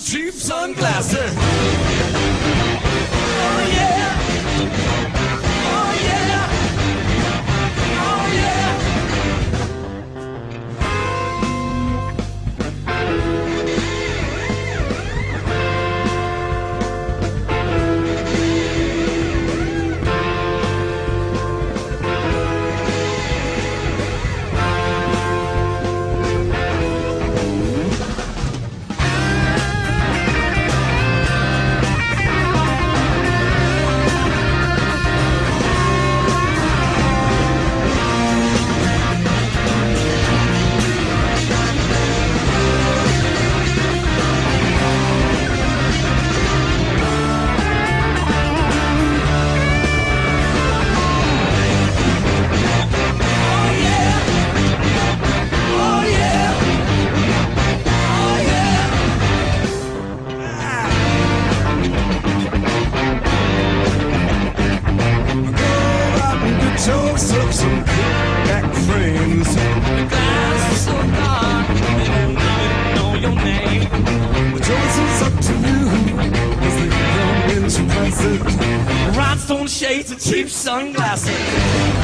cheap sunglasses. Oh yeah. Oh yeah. Oh yeah. Toast up some back frames. The glass is so dark, they don't even know your name. The choice is up to you, as they come in surprises. Rhinestone shades and cheap sunglasses.